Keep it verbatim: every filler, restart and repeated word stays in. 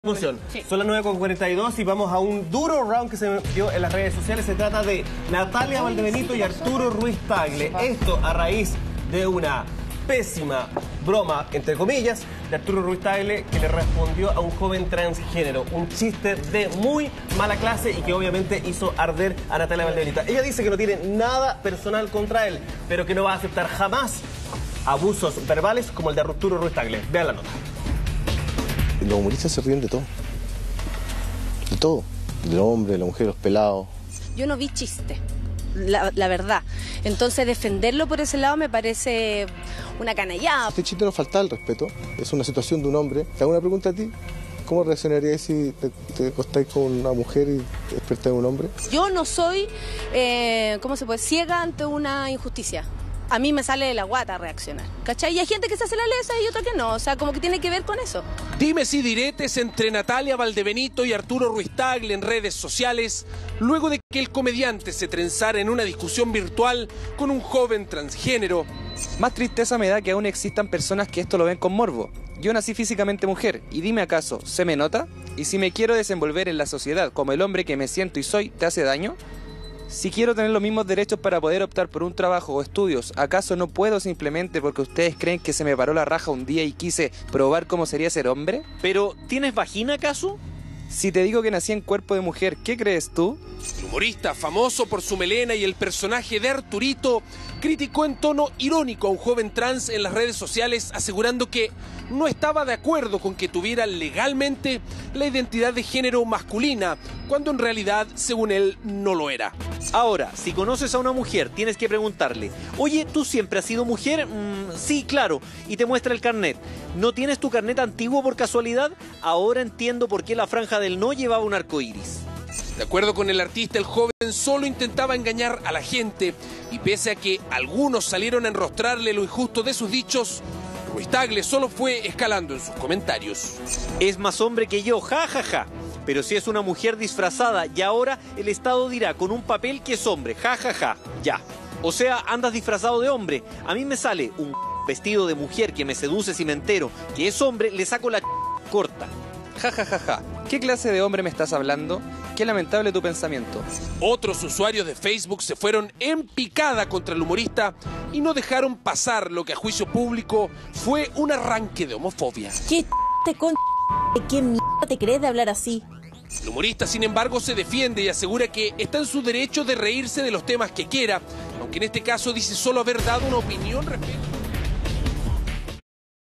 Emoción. Sí. Son las nueve con cuarenta y dos y vamos a un duro round que se dio en las redes sociales. Se trata de Natalia Valdebenito y Arturo Ruiz Tagle. Esto a raíz de una pésima broma, entre comillas, de Arturo Ruiz Tagle, que le respondió a un joven transgénero. Un chiste de muy mala clase y que obviamente hizo arder a Natalia Valdebenito. Ella dice que no tiene nada personal contra él, pero que no va a aceptar jamás abusos verbales como el de Arturo Ruiz Tagle. Vean la nota. Los humoristas se ríen de todo. De todo. Del hombre, de la mujer, los pelados. Yo no vi chiste, la, la verdad. Entonces defenderlo por ese lado me parece una canallada. Este chiste no falta el respeto. Es una situación de un hombre. Te hago una pregunta a ti. ¿Cómo reaccionarías si te, te acostáis con una mujer y te despertáis de un hombre? Yo no soy, eh, ¿cómo se puede? Ciega ante una injusticia. A mí me sale de la guata reaccionar, ¿cachai? Y hay gente que se hace la lesa y otra que no, o sea, como que tiene que ver con eso. Dimes y diretes entre Natalia Valdebenito y Arturo Ruiz Tagle en redes sociales, luego de que el comediante se trenzara en una discusión virtual con un joven transgénero. Más tristeza me da que aún existan personas que esto lo ven con morbo. Yo nací físicamente mujer, y dime acaso, ¿se me nota? ¿Y si me quiero desenvolver en la sociedad como el hombre que me siento y soy, te hace daño? Si quiero tener los mismos derechos para poder optar por un trabajo o estudios, ¿acaso no puedo simplemente porque ustedes creen que se me paró la raja un día y quise probar cómo sería ser hombre? ¿Pero tienes vagina acaso? Si te digo que nací en cuerpo de mujer, ¿qué crees tú? El humorista, famoso por su melena y el personaje de Arturito, criticó en tono irónico a un joven trans en las redes sociales, asegurando que no estaba de acuerdo con que tuviera legalmente la identidad de género masculina, cuando en realidad, según él, no lo era. Ahora, si conoces a una mujer, tienes que preguntarle, oye, ¿tú siempre has sido mujer? Mm, sí, claro, y te muestra el carnet. ¿No tienes tu carnet antiguo por casualidad? Ahora entiendo por qué la franja del no llevaba un arco iris. De acuerdo con el artista, el joven solo intentaba engañar a la gente, y pese a que algunos salieron a enrostrarle lo injusto de sus dichos, Ruiz Tagle solo fue escalando en sus comentarios. Es más hombre que yo, ja, ja, ja. Pero si es una mujer disfrazada y ahora el Estado dirá con un papel que es hombre, ja, ja, ja, ya. O sea, andas disfrazado de hombre. A mí me sale un vestido de mujer que me seduce si me entero que es hombre, le saco la corta. Ja, ja, ja, ja. ¿Qué clase de hombre me estás hablando? Qué lamentable tu pensamiento. Otros usuarios de Facebook se fueron en picada contra el humorista y no dejaron pasar lo que a juicio público fue un arranque de homofobia. ¿Qué te con... ¿Qué mierda te crees de hablar así? El humorista, sin embargo, se defiende y asegura que está en su derecho de reírse de los temas que quiera, aunque en este caso dice solo haber dado una opinión respecto